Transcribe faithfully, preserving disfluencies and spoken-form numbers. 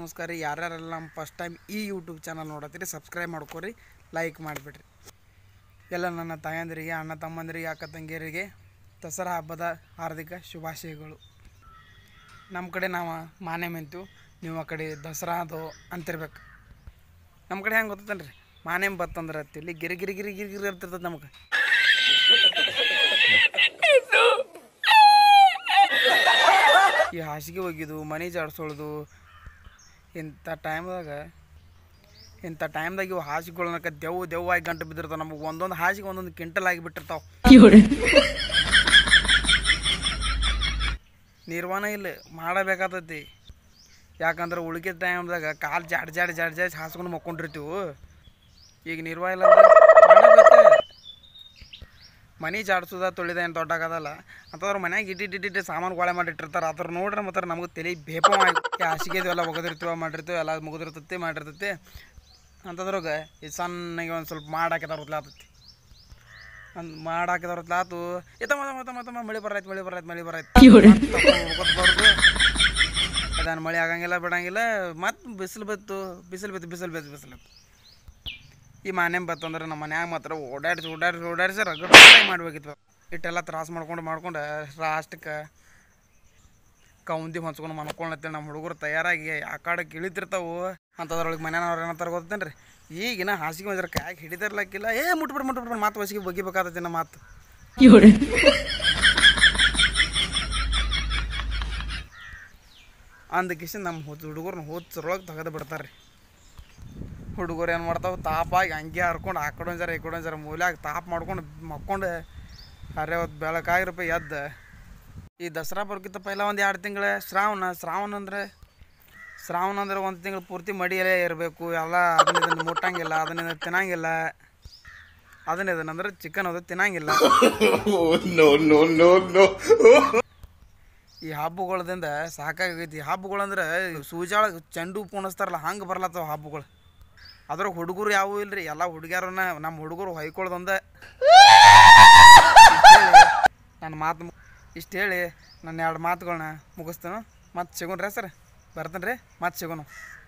ನಮಸ್ಕಾರ ರೀ. ಯಾರ್ಯಾರೆಲ್ಲ ನಮ್ಮ ಫಸ್ಟ್ ಟೈಮ್ ಈ ಯೂಟ್ಯೂಬ್ ಚಾನಲ್ ನೋಡತ್ತೀರಿ ಸಬ್ಸ್ಕ್ರೈಬ್ ಮಾಡ್ಕೊರಿ, ಲೈಕ್ ಮಾಡಿಬಿಡ್ರಿ. ಎಲ್ಲ ನನ್ನ ತಾಯಂದಿರಿಗೆ, ಅಣ್ಣ ತಮ್ಮಂದಿರಿಗೆ, ಅಕ್ಕ ತಂಗಿಯರಿಗೆ ದಸರಾ ಹಬ್ಬದ ಹಾರ್ದಿಕ ಶುಭಾಶಯಗಳು. ನಮ್ಮ ಕಡೆ ನಾವು ಮಾನೆ ಮೆಂತು, ನೀವು ಆ ಕಡೆ ದಸರಾ ಅದು ಅಂತಿರ್ಬೇಕು. ನಮ್ಮ ಕಡೆ ಹೆಂಗೆ ಗೊತ್ತೇನು ರೀ, ಮಾನೆ ಬತ್ತಂದ್ರೆ ಹತ್ತಿಲ್ಲಿ ಗಿರಿ ಗಿರಿ ಗಿರಿ ಗಿರಿ ಗಿರಿ ಇರ್ತಿರ್ತದೆ ನಮಗೆ. ಈ ಹಾಸಿಗೆ ಒಗಿದು ಮನೆ ಜಾಡ್ಸೋಳ್ದು ಇಂಥ ಟೈಮ್ದಾಗ ಇಂಥ ಟೈಮ್ದಾಗ ಇವು ಹಾಸಿಗೆಗಳನ್ನಕ ದೆವ್ ದೆವ್ವಾಗಿ ಗಂಟು ಬಿದ್ದಿರ್ತಾವೆ. ನಮಗೆ ಒಂದೊಂದು ಹಾಸಿಗೆ ಒಂದೊಂದು ಕ್ವಿಂಟಲ್ ಆಗಿಬಿಟ್ಟಿರ್ತಾವೆ. ನಿರ್ವಾಣ ಇಲ್ಲ, ಮಾಡಬೇಕಾಗ್ತೈತಿ. ಯಾಕಂದ್ರೆ ಉಳಿಕೆ ಟೈಮ್ದಾಗ ಕಾಲು ಜಾಡ್ ಜಾಡ್ ಜಾಡ್ ಜಾಡ್ ಹಾಸ್ಕೊಂಡು ಮಕ್ಕೊಂಡಿರ್ತೀವಿ. ಈಗ ನಿರ್ವಾಹ ಇಲ್ಲ ಅಂದ್ರೆ ಮಾಡಬೇಕು. ಮನೆ ಜಾಡ್ಸೋದ ತೊಳಿದ ಏನು ದೊಡ್ಡಾಗದಲ್ಲ ಅಂತಂದ್ರೆ ಮನ್ಯಾಗ ಇಟ್ಟಿಟ್ಟಿಟ್ಟು ಸಾಮಾನು ಗೋಳೆ ಮಾಡಿಟ್ಟಿರ್ತಾರೆ. ಅದ್ರ ನೋಡ್ರೆ ಮತ್ತೆ ನಮಗೆ ತಲೆ ಬೇಪ ಮಾಡಿ ಹಾಸಿಗೆದು ಎಲ್ಲ ಒಗದಿರ್ತೀವ ಮಾಡಿರ್ತೀವಿ, ಎಲ್ಲ ಮುಗಿದಿರ್ತೈತಿ ಮಾಡಿರ್ತೈತಿ ಅಂತದ್ರಾಗ ಈ ಸಣ್ಣಗೆ ಒಂದು ಸ್ವಲ್ಪ ಮಾಡಾಕಿದವ್ರ ಹೊತ್ಲಾತೈತಿ. ಒಂದು ಮಾಡಾಕಿದವ್ರ ಹೊತ್ಲಾತು ಎತ್ತ ಮತ ಮತ ಮತ ಮಳೆ ಬರೈತೆ ಮಳೆ ಬರೈತೆ ಮಳೆ ಬರೈತೆ ಬರೋದು. ಅದನ್ನು ಮಳೆ ಆಗಂಗಿಲ್ಲ ಬಿಡಂಗಿಲ್ಲ. ಮತ್ತು ಬಿಸಿಲು ಬತ್ತು ಬಿಸಿಲು ಬತ್ತು ಬಿಸಿಲು ಬತ್ತು ಬಿಸಿಲು ಬತ್ತು ಈ ಮಾನೆ ಬತ್ತಂದ್ರೆ ನಮ್ಮ ಮನ್ಯಾಗ ಮಾತ್ರ ಓಡಾಡಿಸಿ ಓಡಾಡಿಸಿ ಓಡಾಡಿಸಿ ರಗಡ ಮಾಡ್ಬೇಕಿತ್ತು. ಇಟ್ಟೆಲ್ಲ ತ್ರಾಸು ಮಾಡ್ಕೊಂಡು ಮಾಡ್ಕೊಂಡು ಲಾಸ್ಟಕ್ಕೆ ಕೌಂದಿ ಹೊಂಚ್ಕೊಂಡು ಮನ್ಕೊಳತ್ತೇಳಿ ನಮ್ಮ ಹುಡುಗರು ತಯಾರಾಗಿ ಆ ಕಾಡಕ್ಕೆ ಇಳಿತಿರ್ತಾವು. ಅಂಥದ್ರೊಳಗೆ ಮನೆಯವ್ರು ಏನಂತಾರೆ ಗೊತ್ತೇನು ರೀ, ಈಗಿನ ಹಾಸಿಗೆ ಒಂದ್ರ ಕಾಯಾಗಿ ಹಿಡಿದಿರ್ಲಕ್ಕಿಲ್ಲ, ಏ ಮುಟ್ಬಿಟ್ಟು ಮುಟ್ಬಿಟ್ಟು ಮಾತು ಹೊಸಿಗೆ ಬಗ್ಗಿಬೇಕಾಗ್ತೈತಿ ನಮ್ಮ ಮಾತು. ಅಂದ ಕಿಶನ್ ನಮ್ಮ ಹುಡುಗರನ್ನ ಹೋದ್ರೊಳಗೆ ತೆಗೆದು ಬಿಡ್ತಾರೆ ರೀ. ಹುಡುಗರು ಏನು ಮಾಡ್ತಾವೆ, ತಾಪಾಗಿ ಹಂಗೆ ಹರ್ಕೊಂಡು ಆ ಕಡೆ ಒಂಜಾರ ಈ ಕಡೆ ಒಂಜಾರ ಮೂಲ್ಯಾಗ ತಾಪ ಮಾಡ್ಕೊಂಡು ಮಕ್ಕೊಂಡು ಅರೆ ಹೊತ್ತು ಬೆಳಕಾಗಿರಪ್ಪ ಎದ್ದು. ಈ ದಸರಾ ಬರ್ಕಿತ್ತ ಪೈಲ ಒಂದು ಎರಡು ತಿಂಗಳ ಶ್ರಾವಣ ಶ್ರಾವಣ ಅಂದರೆ ಶ್ರಾವಣ ಅಂದ್ರೆ ಒಂದು ತಿಂಗಳು ಪೂರ್ತಿ ಮಡಿಯಲ್ಲೇ ಇರಬೇಕು. ಎಲ್ಲ ಅದನ್ನ ಇದನ್ನು ಮುಟ್ಟಂಗಿಲ್ಲ, ಅದನ್ನ ತಿನ್ನಂಗಿಲ್ಲ. ಅದನ್ನ ಇದನ್ನಂದ್ರೆ ಚಿಕನ್ ಅದು ತಿನ್ನಂಗಿಲ್ಲ. ಈ ಹಬ್ಬಗಳದಿಂದ ಸಾಕಾಗೈತಿ. ಹಬ್ಬಗಳಂದ್ರೆ ಸೂಜಾಳ ಚೆಂಡು ಪೂಣಿಸ್ತಾರಲ್ಲ ಹಂಗೆ ಬರ್ಲತ್ತವ ಹಬ್ಬಗಳು. ಅದ್ರಾಗ ಹುಡುಗರು ಯಾವೂ ಇಲ್ರಿ, ಎಲ್ಲ ಹುಡುಗ್ಯಾರನ್ನ ನಮ್ಮ ಹುಡುಗರು ಹೊಯ್ಕೊಳ್ಳೋದೊಂದ. ನನ್ನ ಮಾತು ಇಷ್ಟು ಹೇಳಿ ನನ್ನ ಎರಡು ಮಾತುಗಳನ್ನ ಮುಗಿಸ್ತೇನೆ. ಮತ್ತೆ ಸಿಗೋಣ್ರಿ ಸರ್, ಬರ್ತೇನೆ ರೀ, ಮತ್ತೆ ಸಿಗೋಣ.